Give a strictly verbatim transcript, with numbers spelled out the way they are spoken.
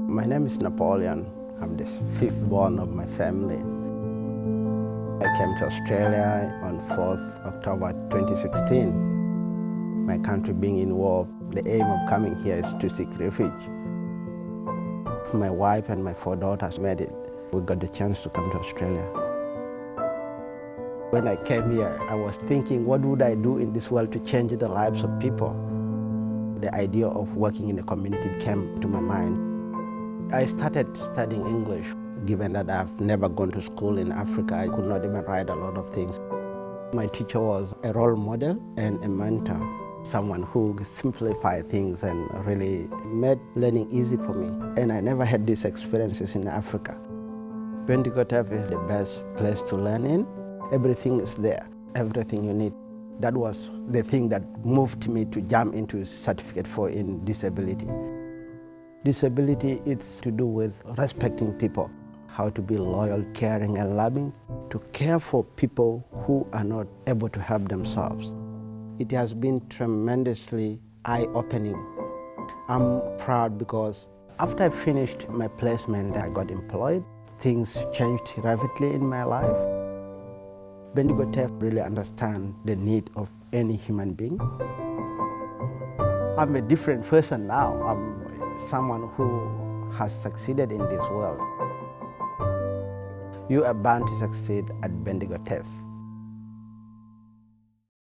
My name is Napoleon. I'm the fifth born of my family. I came to Australia on fourth October twenty sixteen. My country being in war, the aim of coming here is to seek refuge. My wife and my four daughters made it. We got the chance to come to Australia. When I came here, I was thinking, what would I do in this world to change the lives of people? The idea of working in a community came to my mind. I started studying English. Given that I've never gone to school in Africa, I could not even write a lot of things. My teacher was a role model and a mentor, someone who simplified things and really made learning easy for me. And I never had these experiences in Africa. Bendigo TAFE is the best place to learn in. Everything is there, everything you need. That was the thing that moved me to jump into certificate for in disability. Disability is to do with respecting people, how to be loyal, caring, and loving, to care for people who are not able to help themselves. It has been tremendously eye-opening. I'm proud because after I finished my placement, I got employed. Things changed rapidly in my life. Bendigo TAFE really understands the need of any human being. I'm a different person now. I'm someone who has succeeded in this world. You are bound to succeed at Bendigo TAFE.